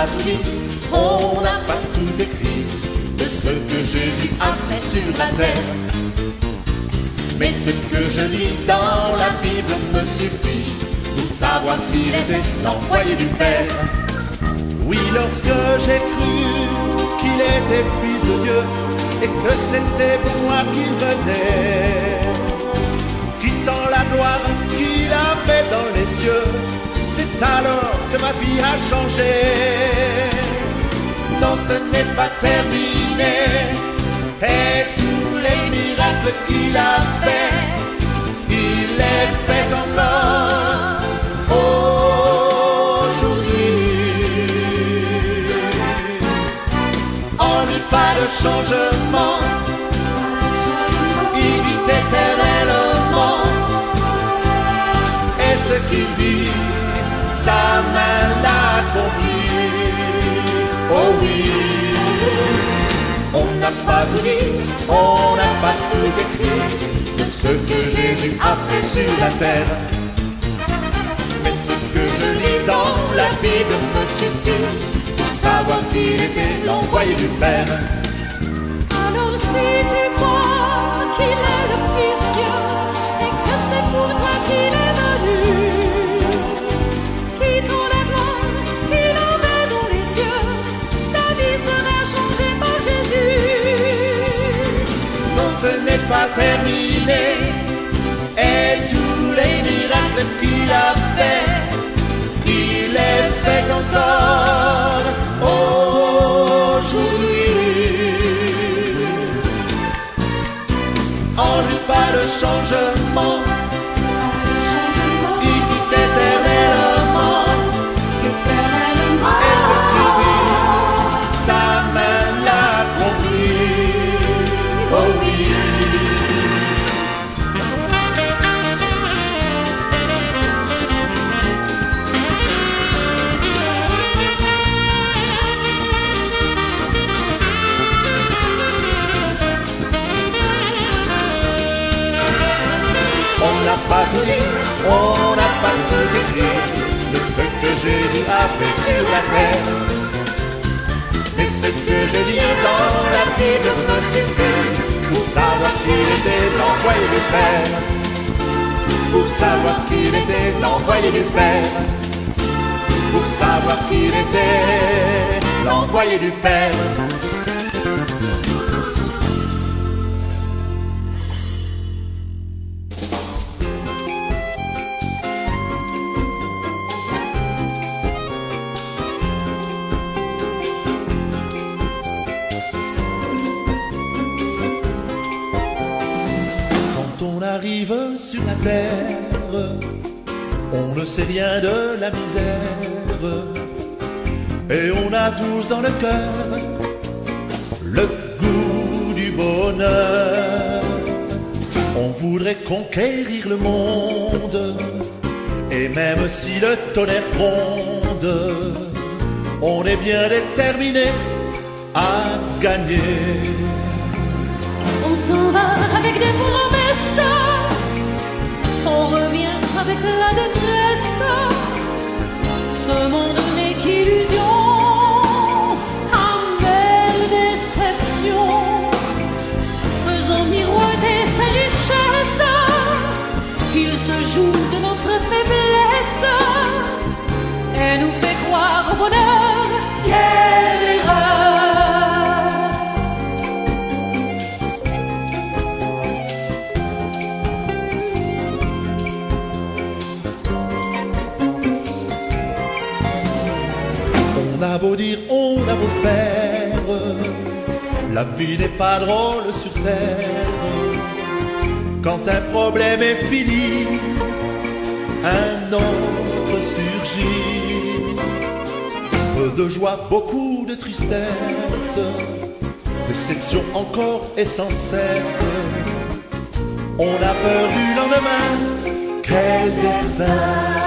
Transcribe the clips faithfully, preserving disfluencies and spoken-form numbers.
tout dit, on n'a pas tout écrit de ce que Jésus a fait sur la terre. Mais ce que je lis dans la Bible me suffit pour savoir qu'il était l'envoyé du Père. Oui, lorsque j'ai cru qu'il était fils de Dieu et que c'était pour moi qu'il venait, quittant la gloire qu'il avait dans les cieux, c'est alors que ma vie a changé. Non, ce n'est pas terminé, et tous les miracles qu'il a fait, il les fait encore aujourd'hui. On n'y pas de changement, il vit éternellement, et ce qu'il dit, sa main l'accomplit. Oh oui, on n'a pas tout dit, on n'a pas tout écrit de ce que Jésus a fait sur la terre. Mais ce que je lis dans la Bible me suffit pour savoir qu'il était l'envoyé du Père. Alors si tu crois qu'il est le Fils de Dieu et que c'est pour toi qu'il est venu, quittons la gloire qu'il avait dans les cieux, ta vie sera changée par Jésus. Non, ce n'est pas terminé, et tous les miracles qu'il a fait, il les fait encore aujourd'hui. On n'eut pas de changement, il vit éternellement, et ce qu'il dit, sa main l'accomplit. Oh oui. On n'a pas tout dit, on n'a pas tout écrit de ce que Jésus a fait sur la terre. Mais ce que je lis dans la Bible me suffit pour savoir qu'il était l'envoyé du Père. Pour savoir qu'il était l'envoyé du Père. Pour savoir qu'il était l'envoyé du Père. On arrive sur la terre, on ne sait rien de la misère, et on a tous dans le cœur le goût du bonheur. On voudrait conquérir le monde, et même si le tonnerre gronde, on est bien déterminé à gagner. On s'en va avec des promesses, on revient avec la détresse. Ce monde n'est qu'illusion, amère déception. Faisons miroiter ses richesses, il se joue de notre faiblesse et nous fait croire au bonheur. Quelle erreur! On a beau dire, on a beau faire, la vie n'est pas drôle sur terre. Quand un problème est fini, un autre surgit. Peu de joie, beaucoup de tristesse, déception encore et sans cesse. On a peur du lendemain, quel destin!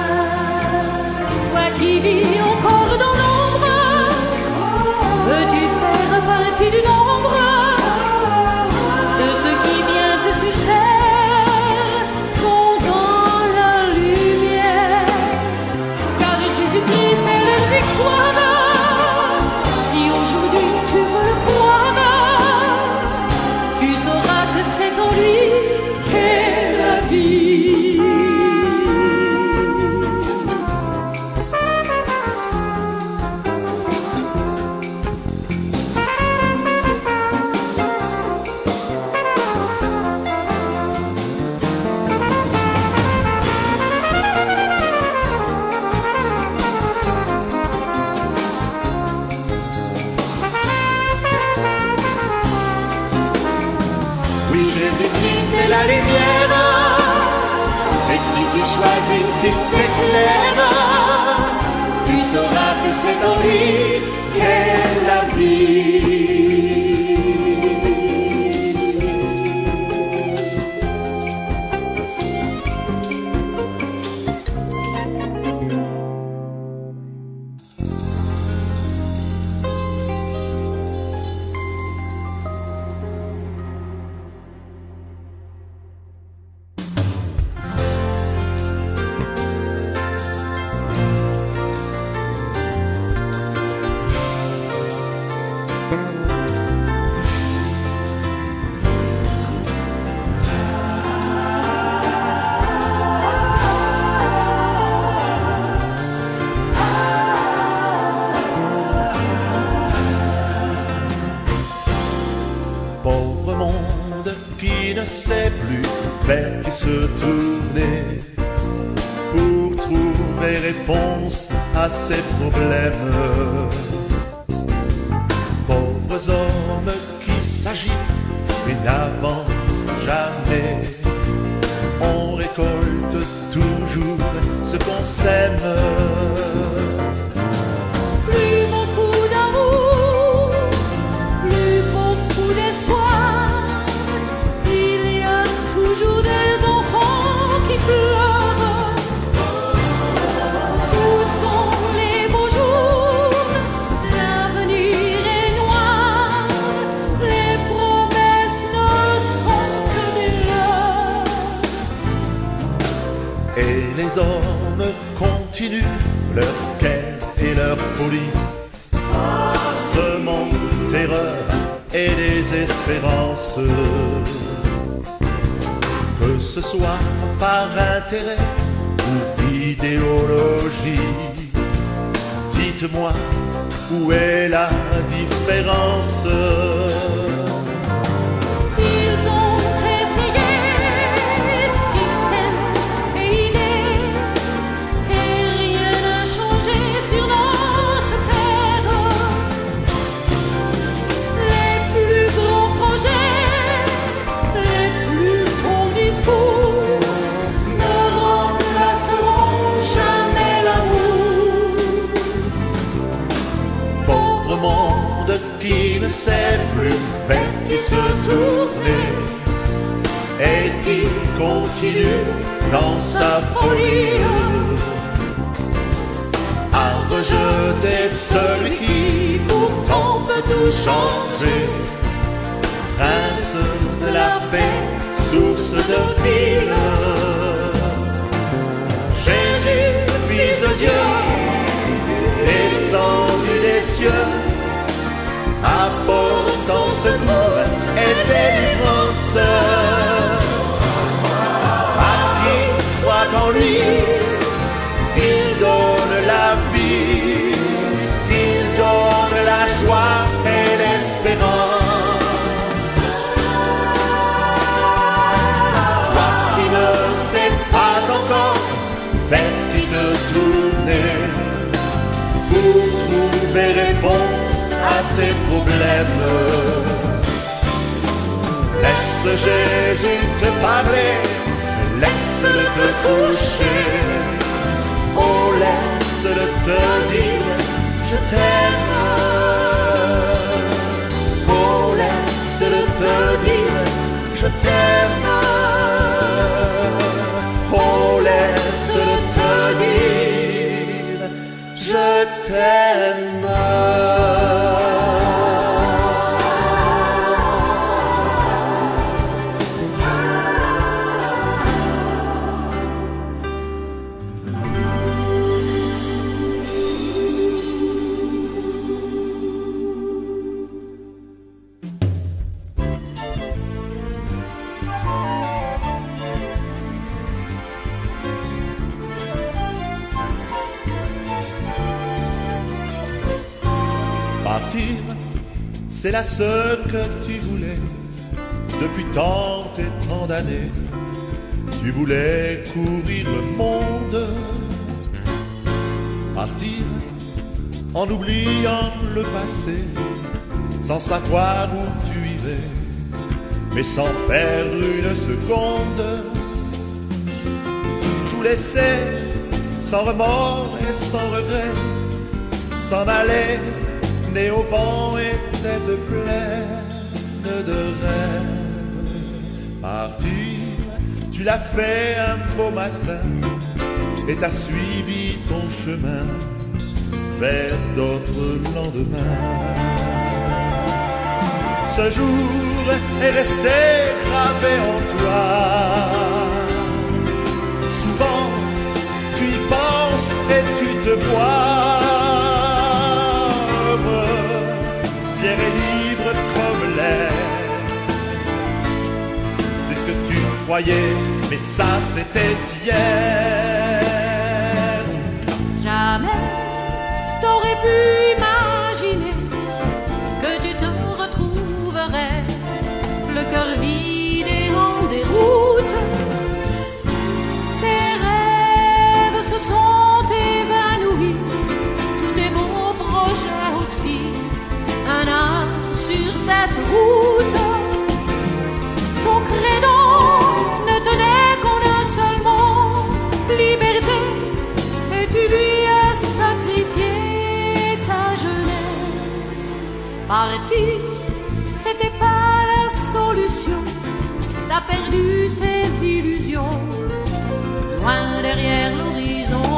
Toi qui vis encore dans l'ombre, veux-tu faire partie du nombre de ceux qui viennent sur terre, sont dans la lumière, car Jésus-Christ est la victoire. claire, tu sauras que c'est en lui qu'est la vie. Pauvre monde qui ne sait plus vers qui se tourner pour trouver réponse à ses problèmes. Pauvres hommes qui s'agitent et n'avancent jamais. On récolte toujours ce qu'on sème. Plus beaucoup d'amour, plus beaucoup d'espoir. Il y a toujours des enfants qui pleurent. Où sont les beaux jours? L'avenir est noir. Les promesses ne sont que des leurres. Et les hommes continuent leur quête et leur folie, semant terreur et désespérance. Que ce soit par intérêt ou idéologie, dites-moi où est la différence. Ils ont essayé système et idées, et rien n'a changé sur notre terre. Les plus grands projets, les plus beaux discours ne remplaceront jamais l'amour. Pauvre monde qui ne sait plus vers qui se tourner et qui continue dans sa folie à rejeter celui qui pourtant peut tout changer. Prince de la paix, source de vie, Jésus, Fils de Dieu, descendu des cieux, apportant secours et délivrance. À qui croit en lui, il donne la vie, il donne la joie et l'espérance. Toi qui ne sais pas encore vers qui te tourner pour trouver réponse à tes problèmes, laisse Jésus te parler, laisse-le te toucher. Oh, laisse-le te dire je t'aime. Oh, laisse-le te dire je t'aime. Oh, laisse-le te dire je t'aime. Partir, c'est la seule que tu voulais depuis tant et tant d'années. Tu voulais courir le monde. Partir en oubliant le passé, sans savoir où tu irais, mais sans perdre une seconde. Tout laisser, sans remords et sans regret, s'en aller, né au vent et tête pleine de rêves. Partir, tu l'as fait un beau matin, et t'as suivi ton chemin vers d'autres lendemains. Ce jour est resté gravé en toi. Souvent, tu y penses et tu te vois heureux, fier et libre comme l'air. C'est ce que tu croyais, mais ça c'était hier. Jamais t'aurais pu imaginer que tu te retrouverais le cœur vide et en déroute. Tes rêves se sont évanouis, tous tes beaux projets aussi, un âme sur cette route. Ton credo ne tenait qu'en un seul mot, liberté, et tu lui as sacrifié ta jeunesse. Partir, c'était pas la solution, t'as perdu tes illusions, loin derrière l'horizon.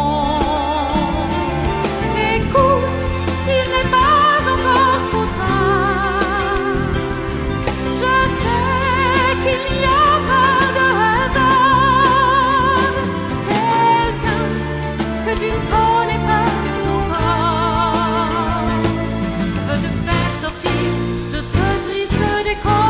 Écoute, il n'est pas encore trop tard. Je sais qu'il n'y a pas de hasard. Quelqu'un que tu ne connais pas encore veut te faire sortir de ce triste décor.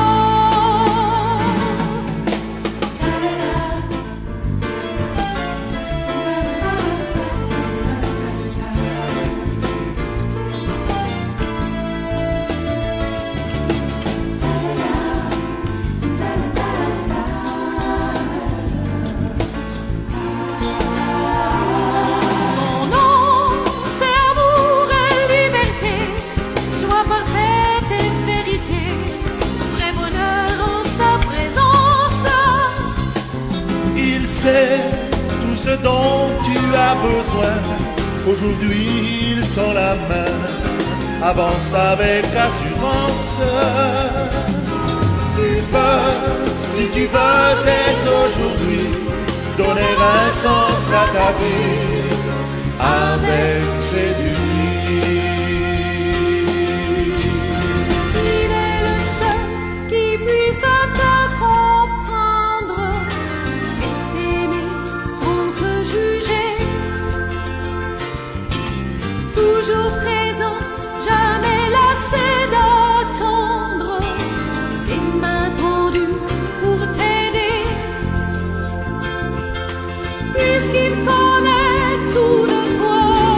Son nom, c'est amour et liberté, joie parfaite et vérité, vrai bonheur en sa présence. Il sait tout ce dont tu as besoin. Aujourd'hui, il tend la main, avance avec assurance. Tu peux, si tu veux, dès aujourd'hui, donner un sens à ta vie avec Jésus-Christ. Il est le seul qui puisse te comprendre et t'aimer sans te juger. Toujours présent, jamais lassé d'attendre, les mains tendues pour t'aider. Puisqu'il connaît tout de toi,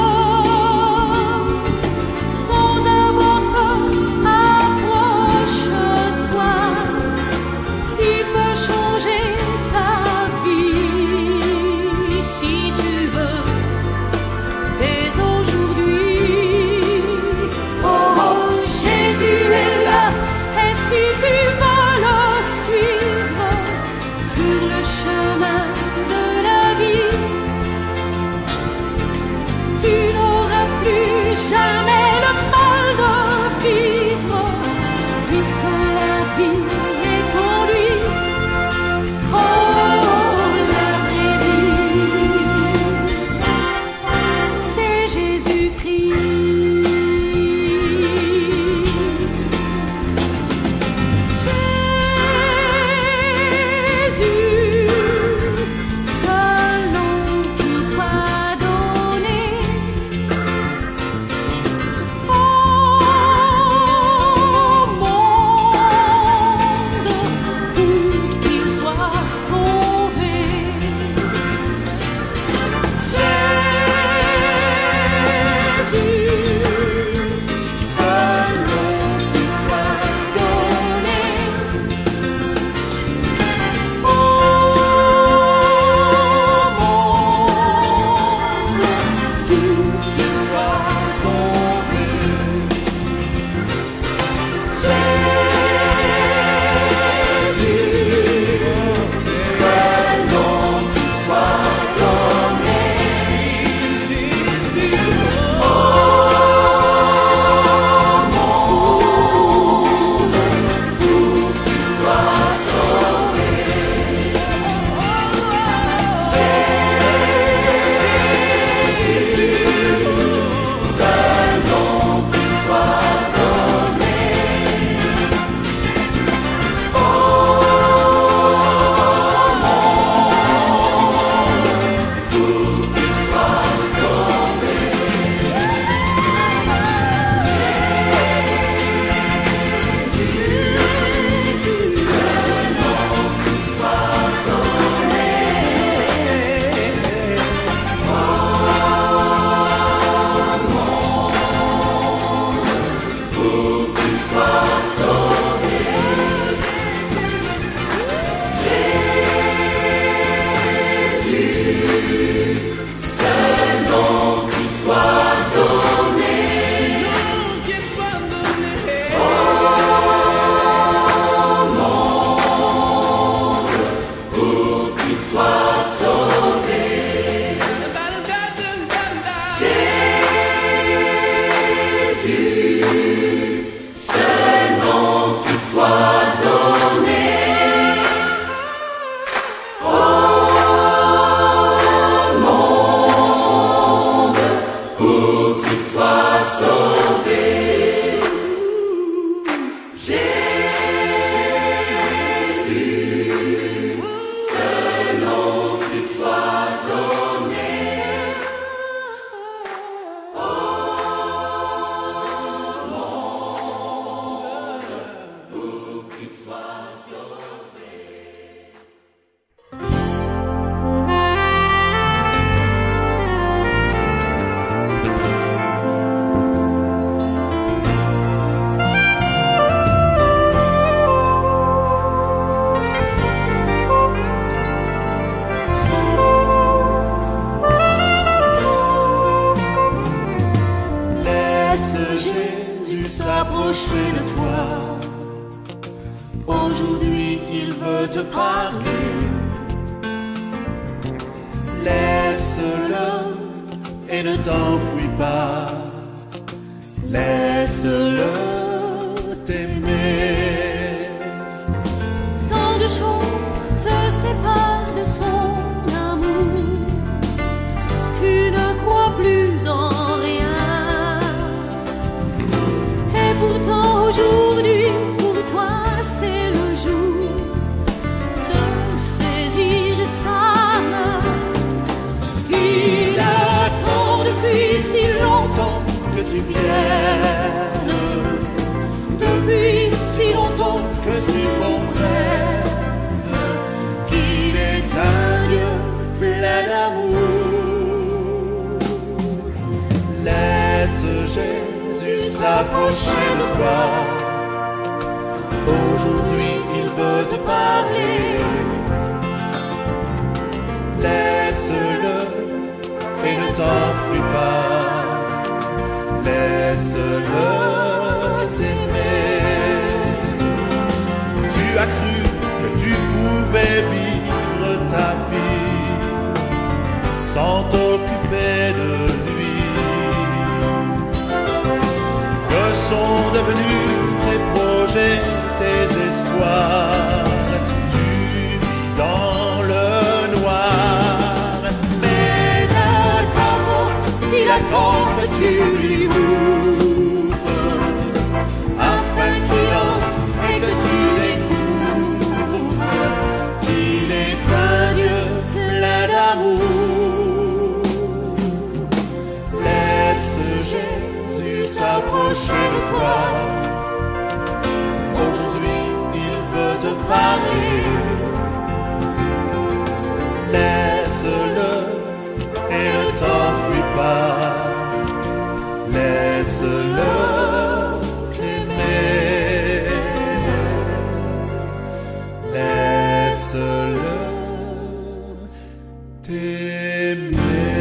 s'approcher de toi. Aujourd'hui il veut te parler. Laisse-le et ne t'enfuis pas. Laisse-le t'aimer. Tant de choses te séparent de son amour. Tu ne crois plus en rien. Et pourtant aujourd'hui, pour toi c'est le jour de saisir sa main. Il attend depuis si longtemps Que tu viennes, depuis si longtemps que tu comprennes qu'il est un Dieu plein d'amour. Laisse Jésus s'approcher de toi. Aujourd'hui il veut te parler. Laisse-le et ne t'enfuis pas. Laisse-le t'aimer. Tu as cru que tu pouvais vivre ta vie sans t'occuper de lui. Que sont devenus tes projets, tes espoirs? Tu vis dans le noir. Mais à ta porte, il attend que tu lui ouvres, afin qu'il entre et que tu découvres qu'il est un Dieu plein d'amour. Laisse Jésus s'approcher de toi. Aujourd'hui il veut te parler. Laisse-le et ne t'enfuis pas. Laisse-le t'aimer. Laisse-le t'aimer.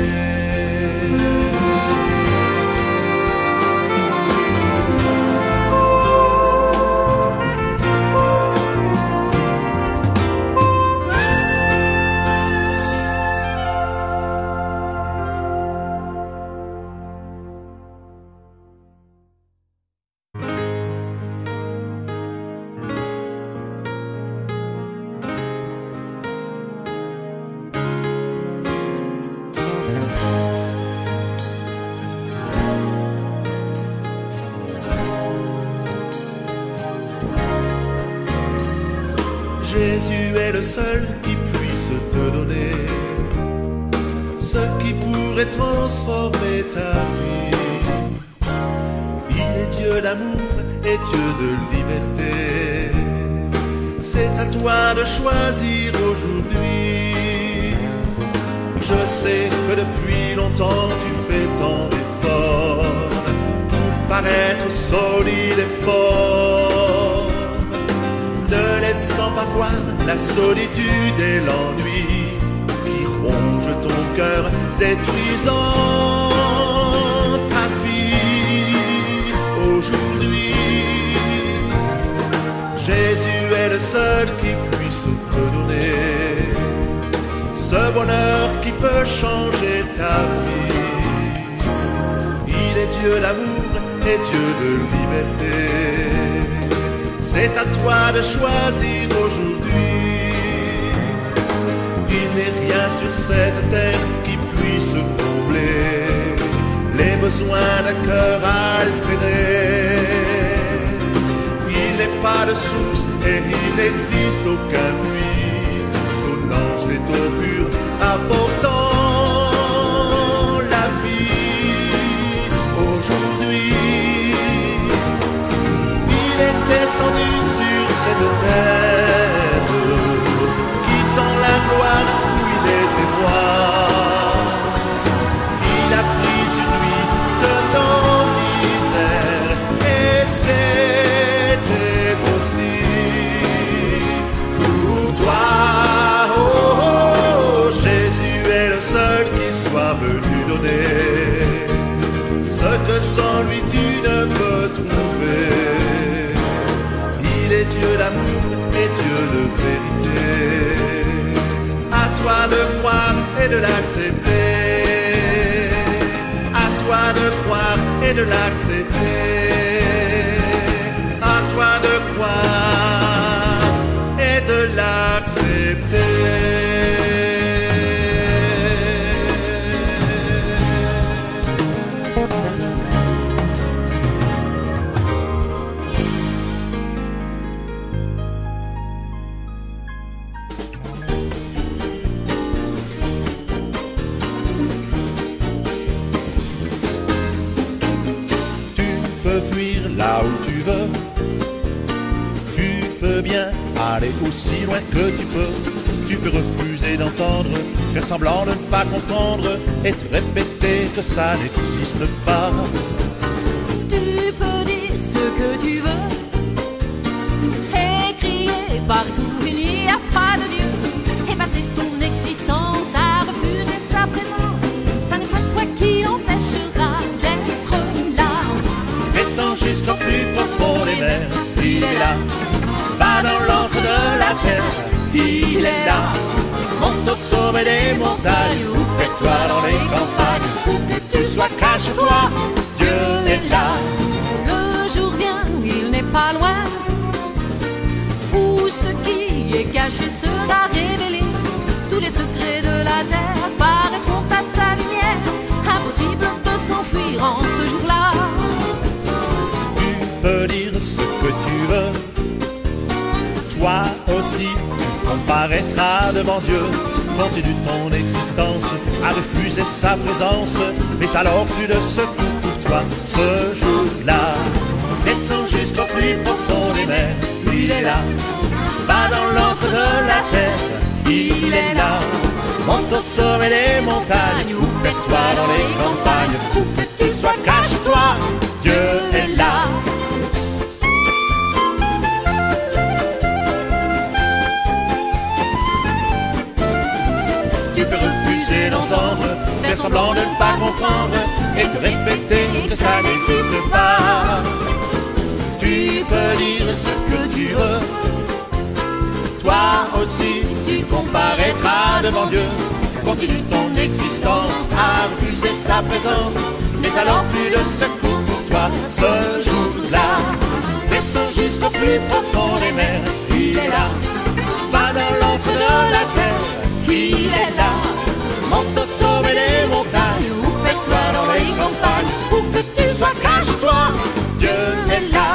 Jésus est le seul qui puisse te donner ce qui pourrait transformer ta vie. Il est Dieu d'amour et Dieu de liberté. C'est à toi de choisir aujourd'hui. Je sais que depuis longtemps tu fais tant d'efforts pour paraître solide et fort, ne laissant pas voir la solitude et l'ennui qui rongent ton cœur, détruisant ta vie. Aujourd'hui, Jésus est le seul qui puisse te donner ce bonheur qui peut changer ta vie. Il est Dieu d'amour et Dieu de liberté. C'est à toi de choisir aujourd'hui. Il n'est rien sur cette terre qui puisse combler les besoins d'un cœur altéré. Il n'est pas de source et il n'existe aucun puits donnant cette eau pure, apportant la vie. Aujourd'hui, il est descendu sur cette terre, quittant la gloire où il était roi. Il a pris sur lui de nos misères, et c'était aussi pour toi. Oh, oh, oh, Jésus est le seul qui soit venu donner ce que sans lui tu ne peux trouver. et de l'accepter. À toi de croire et de l'accepter. À toi de croire et de l'accepter. Là où tu veux, tu peux bien aller aussi loin que tu peux. Tu peux refuser d'entendre, faire semblant de ne pas comprendre et te répéter que ça n'existe pas. Tu peux dire ce que tu veux et crier partout il n'y a pas de Dieu et passer ton existence à refuser sa présence. Ça n'est pas toi qui empêchera d'être là. Descends jusqu'au plus profond des mers, il est là. Va dans l'antre de la terre, il est là. Monte au sommet des montagnes, ou perds-toi dans les campagnes. Où que tu sois, cache-toi, Dieu est là. Le jour vient, il n'est pas loin, où ce qui est caché sera révélé. Tous les secrets de la terre paraîtront à sa lumière. Impossible de s'enfuir en ce jour-là. Tu peux dire ce que tu veux, toi aussi tu comparaîtras devant Dieu. Continue ton existence à refuser sa présence, mais alors plus de secours pour toi ce jour-là. Descends jusqu'au plus profond des mers, il est là. Va dans l'antre de la terre, il est là. Monte au sommet des montagnes, ou perds-toi dans les campagnes. Où que tu sois, cache-toi, Dieu est là. Tu peux refuser d'entendre, faire semblant de ne pas comprendre et te répéter que ça n'existe pas. Tu peux dire ce que tu veux, toi aussi tu comparaîtras devant Dieu. Continue ton existence à refuser sa présence, mais alors plus de secours pour toi ce jour-là. Descends jusqu'au plus profond des mers, il est là. Va dans l'antre de la terre, il est là. Monte au sommet des montagnes, ou perds-toi dans les campagnes. Où que tu sois, cache-toi, Dieu est là.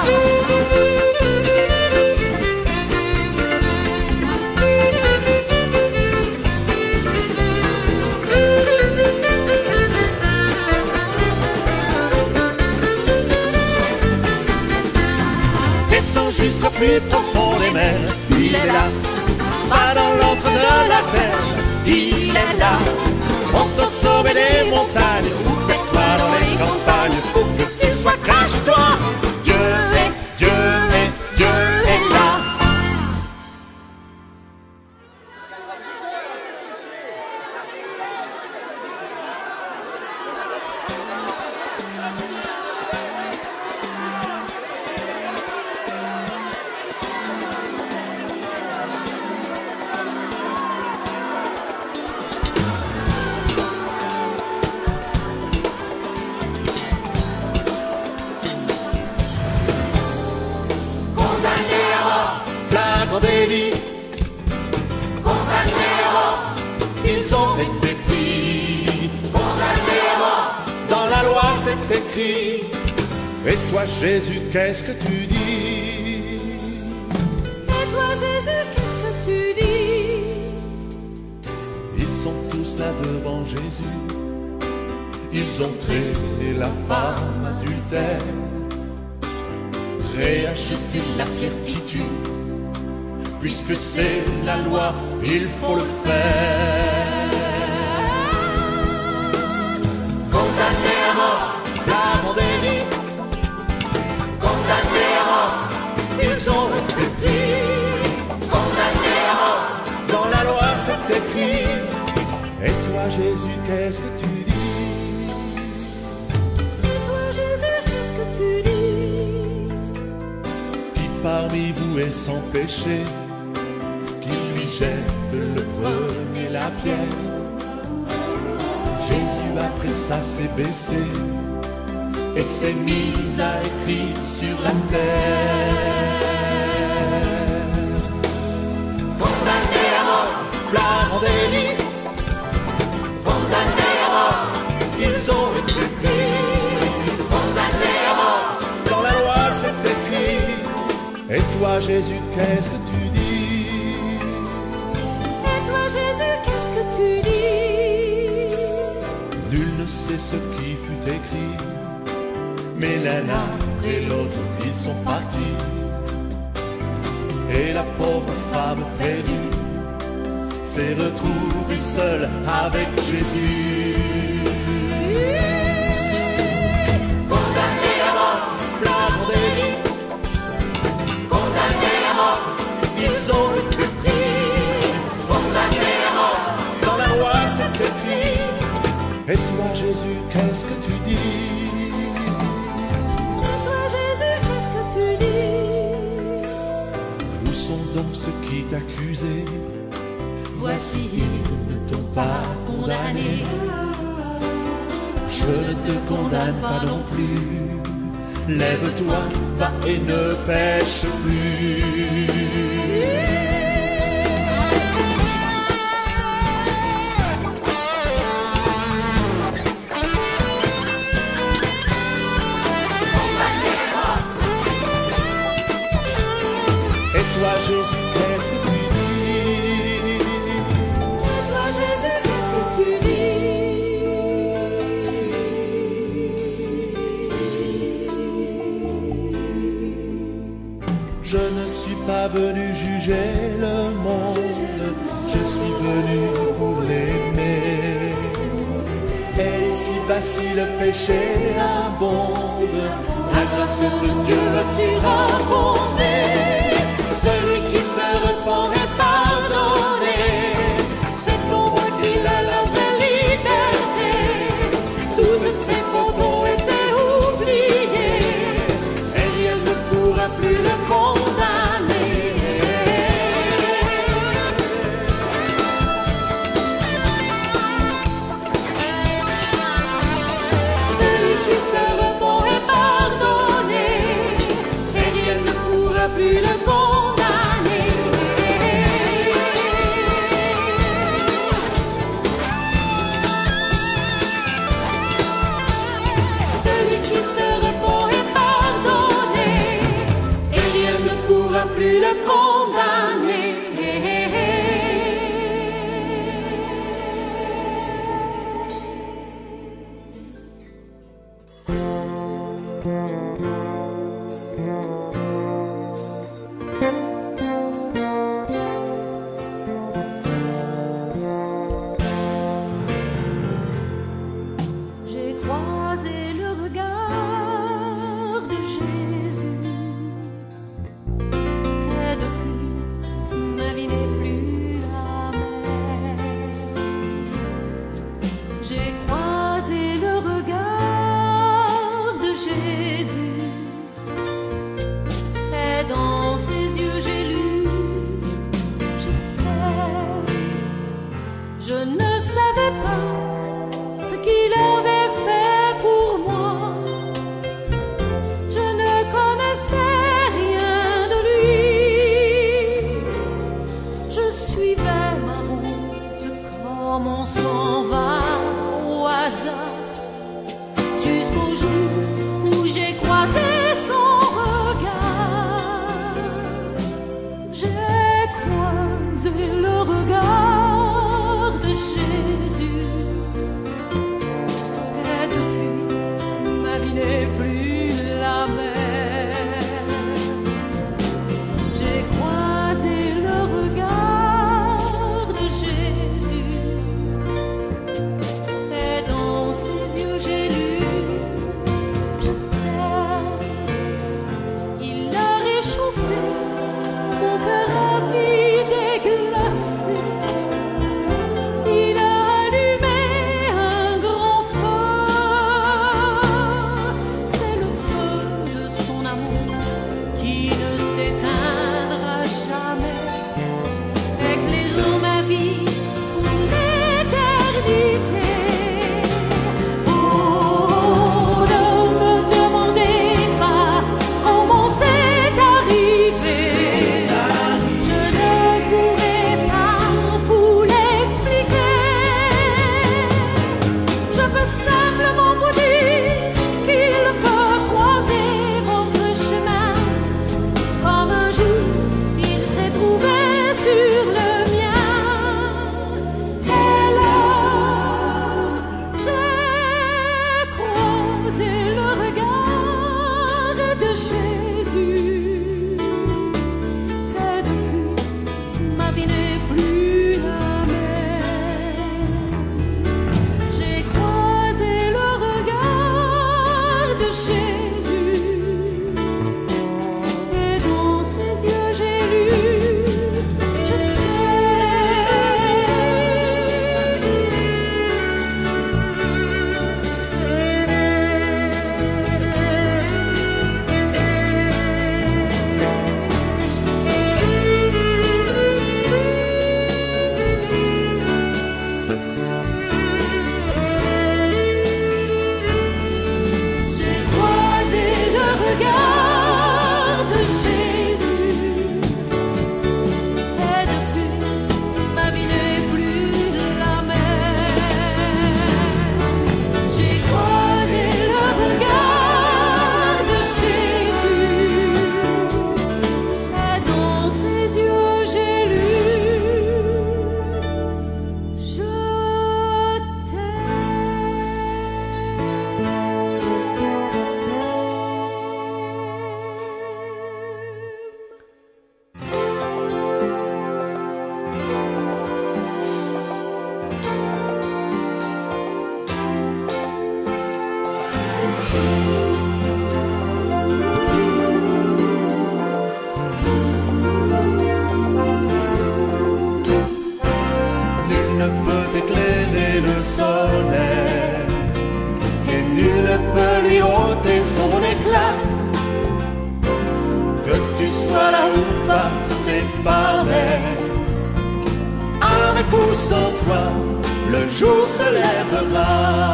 Descends jusqu'au plus profond des mers, il est là. Va dans l'antre de la terre, il est là. Monte au sommet des montagnes, ou perds-toi dans les campagnes. Où que tu sois, cache-toi, Dieu est, Dieu est, Dieu est là. Délit, condamnés à mort, ils ont été pris. Condamnés à mort, dans la loi c'est écrit. Et toi Jésus, qu'est-ce que tu dis? Et toi Jésus, qu'est-ce que tu dis? Ils sont tous là devant Jésus. Ils ont traîné la femme adultère, réacheté la pierre qui tue. Puisque c'est la loi, il faut le faire. Condamnés à mort, flagrant délit. Condamnés à mort, ils ont été pris. Condamnés à mort, dans la loi c'est écrit. Et toi Jésus, qu'est-ce que tu dis? Et toi Jésus, qu'est-ce que tu dis? Qui parmi vous est sans péché, qu'il lui jette le premier la pierre. après ça s'est baissé et s'est mise à écrire sur la terre. Condamné à mort, Flagrant délit, condamné à mort, ils ont été pris. condamné à mort. Dans la loi c'est écrit. Et toi Jésus, qu'est-ce que tu dis? Et toi Jésus, qu'est-ce que tu dis? Nul ne sait ce qui fut écrit, mais l'un après l'autre ils sont partis. Et la pauvre femme perdue s'est retrouvée seule avec Jésus. Condamné à mort, Flagrant délit, condamné à mort, ils ont été pris. condamné à mort. Dans la loi c'est écrit. Et toi Jésus, qu'est-ce que tu dis? Et toi Jésus, qu'est-ce que tu dis? Où sont donc ceux qui t'accusaient? Voici, Ils ne t'ont pas condamné. Je ne te condamne pas non plus. Lève-toi, va et ne pêche plus. Et toi Jésus, qu'est-ce que tu dis? et toi Jésus, qu'est-ce que tu dis? Je ne suis pas venu juger le monde, je suis venu pour l'aimer. Et ici bas si le péché abonde, la grâce de Dieu va surabonder. Celui qui se repent est pardonné, C'est pour moi qu'il a la vraie liberté. toutes ses fautes ont été oubliées, et rien ne pourra plus le condamner. Celui qui se repent est pardonné, et rien ne pourra plus le condamner. Celui qui se repent est pardonné, et rien ne pourra plus le condamner. J'ai croisé le regard de Jésus, et depuis ma vie n'est plus la même. J'ai croisé le regard de Jésus, Nul ne peut éclairer le soleil et nul ne peut lui ôter son éclat. Que tu sois là ou pas, c'est pareil. Avec ou sans toi, le jour se lèvera.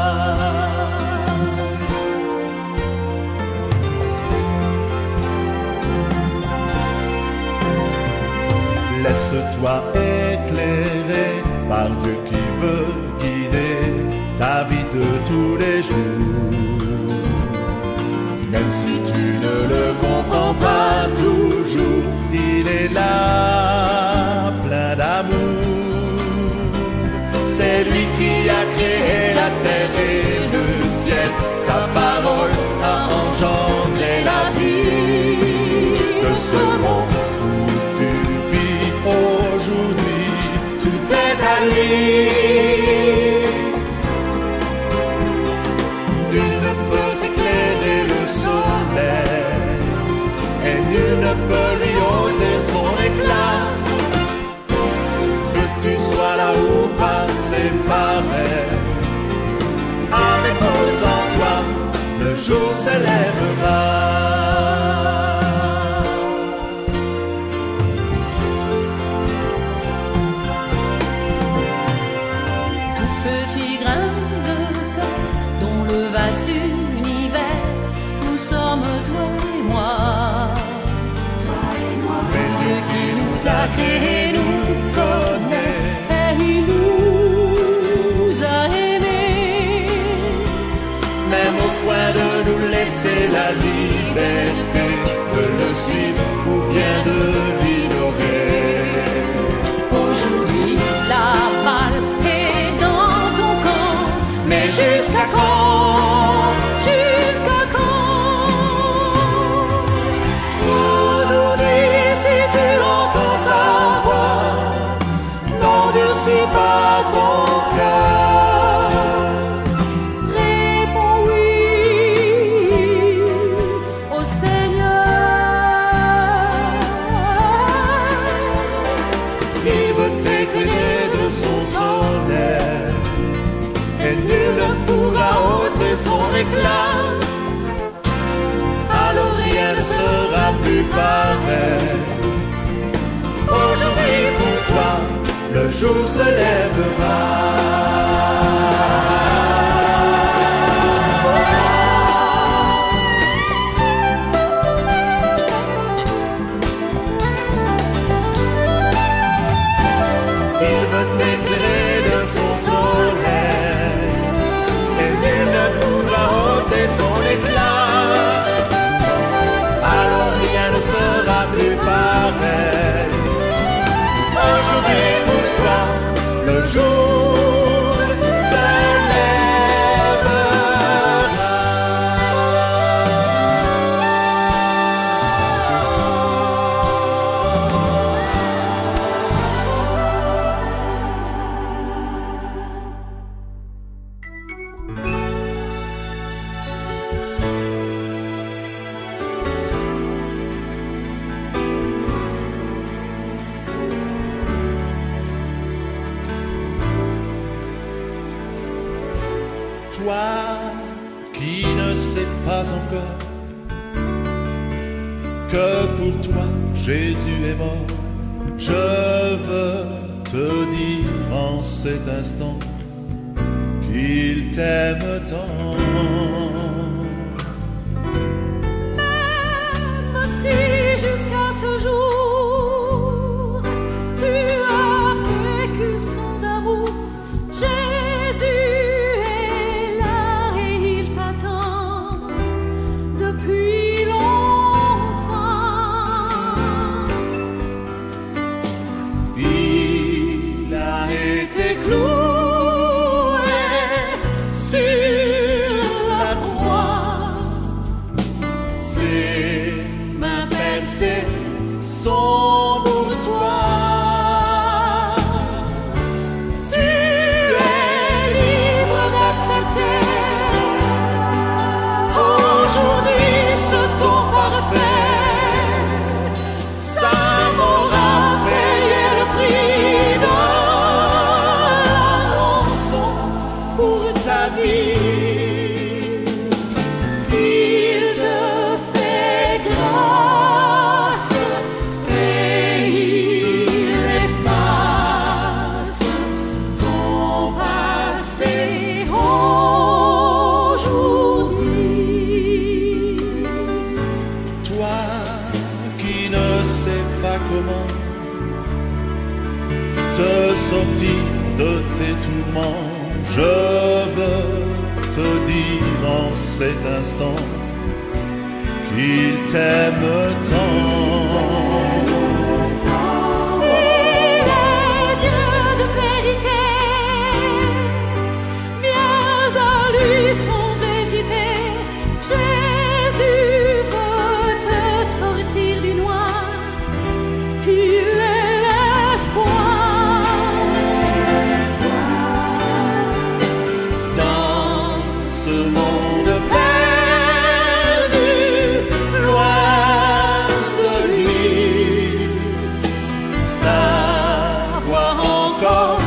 Laisse-toi éclairer par Dieu qui veut guider ta vie de tous les jours. Même si tu ne le comprends pas toujours, il est là, plein d'amour. C'est lui qui a créé la terre et le ciel. Sa parole a engendré la vie. Que ce monde où tu vis aujourd'hui, tout est à lui. Nul ne peut éclairer le soleil et nul ne peut lui ôter son éclat. Que tu sois là ou pas, c'est pareil. Avec ou sans toi, le jour se lèvera. Tout petit grain de terre dont le vaste univers, nous sommes toi et moi. Mais Dieu qui nous a créés nous connaît. Et il nous a aimés. Même au point de nous laisser la liberté de le suivre ou bien de l'ignorer. Aujourd'hui, la balle est dans ton camp. Mais jusqu'à quand? Jusqu'à quand? Aujourd'hui, si tu entends sa voix, n'endurcis pas ton cœur. Réponds oui au Seigneur. Il veut t'éclairer de son soleil et nul ne pourra ôter son éclat. Alors rien ne sera plus pareil. Aujourd'hui pour toi, le jour se lèvera. Il veut t'éclairer de son soleil et nul ne pourra ôter son éclat. Alors rien ne sera plus pareil. Aujourd'hui pour toi, le jour se lèvera. Toi qui ne sais pas encore que pour toi Jésus est mort, je veux te dire en cet instant qu'il t'aime tant. Même si jusqu'à ce jour tu as vécu sans amour, Jésus est là et il t'attend depuis longtemps. Il a été cloué sur la croix. sortir de tes tourments. Je veux te dire en cet instant qu'il t'aime tant. Il est Dieu de vérité. Viens à lui sans hésiter. Jésus veut te sortir du noir. Il est l'espoir. Dans ce monde perdu, loin de lui, sa voix encore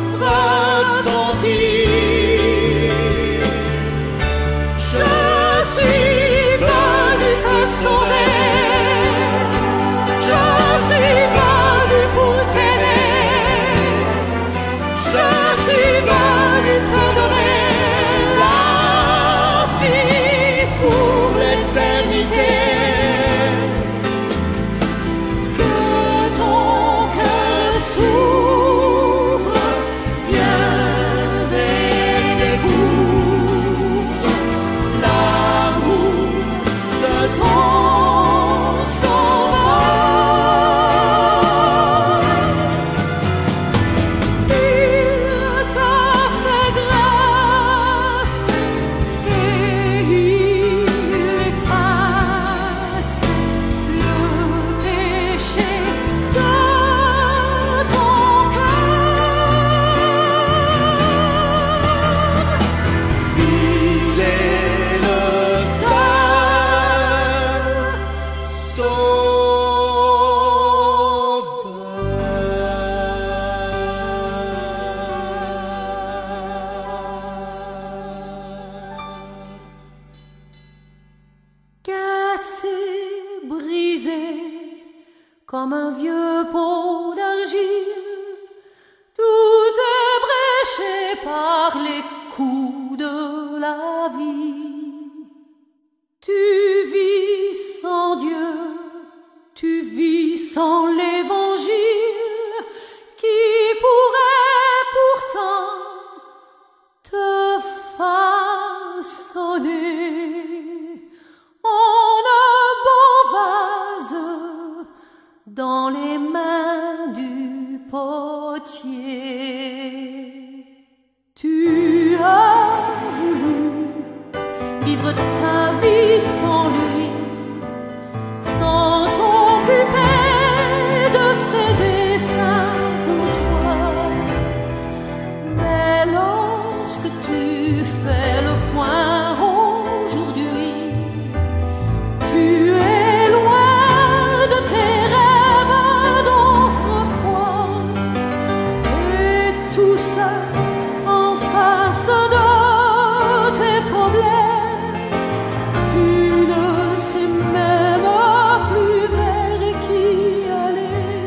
retentit. Je suis venu te sauver. Je suis venu pour t'aimer. Je suis venu te donner La vie pour l'éternité. que ton cœur s'ouvre. Viens et découvre l'amour de ton Sauveur. Il t'a fait grâce et il efface le péché de ton cœur. Il est le seul Cassé, brisé, comme un vieux pot d'argile, tout est bréché par les coups de la vie. Tu vis sans Dieu, tu vis sans l'Évangile, qui pourrait pourtant te façonner en un beau vase dans les mains du potier. Tu as voulu vivre ta vie sans lui, sans t'occuper de ses desseins pour toi. Mais lorsque tu fais le point aujourd'hui, tu es loin de tes rêves d'autrefois. Et tout ça en face de tes problèmes. Tu ne sais même plus vers qui aller.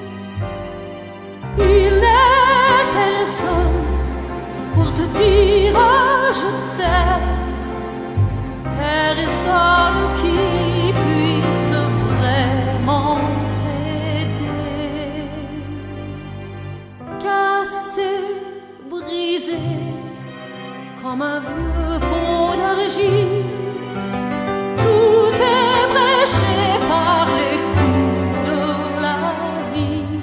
Il n'est personne pour te dire je t'aime. Personne qui puisse vraiment t'aider. Cassé, brisé, comme un vieux pot d'argile, tout est bréché par les coups de la vie.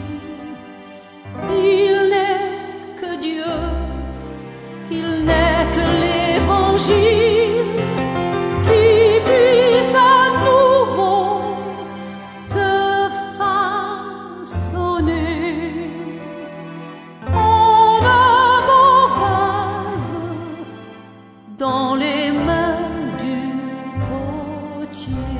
Il n'est que Dieu, il n'est que l'Évangile qui puisse à nouveau te façonner en un beau vase dans les mains du potier.